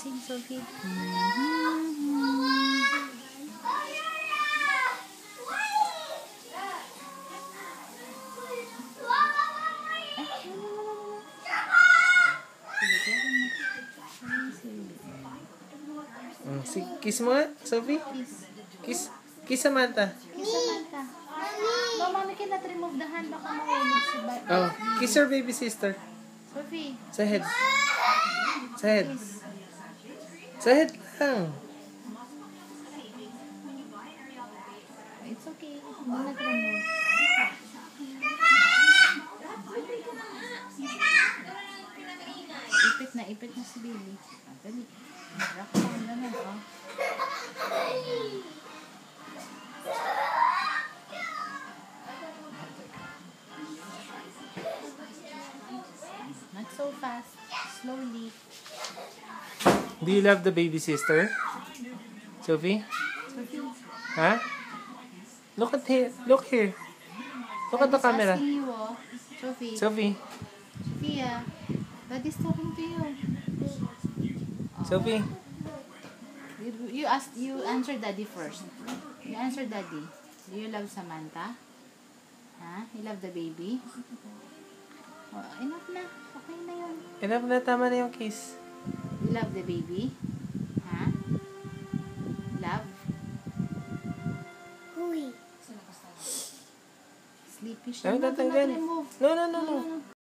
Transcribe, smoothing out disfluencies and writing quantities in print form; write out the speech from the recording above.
Sing, Sophie. Kiss mo nga, Sophie. Kiss. Kiss Samantha. Kiss Samantha. No, mommy cannot remove the hand. Baka mahulog si Oh, kiss your baby sister. Sophie. Sa head. Sa head. Kiss. Sa head lang. It's okay. Do not remove. Ipit na si baby. Dali. Rock down naman, oh. Not so fast. Slowly. Do you love the baby sister? Sophie? Sophie. Huh? Look at here. Look here. Look at the camera. Asking you, oh. Sophie. Sophie. Sophia. Daddy's talking to you. Sophie. You answer Daddy first. You answer Daddy. Do you love Samantha? Huh? You love the baby? Oh, enough na. Okay na yun. Enough na, tama na yung kiss. You love the baby? Huh? Love? Uy. Sleepy No, siya. No, do not tatanggal. remove. No.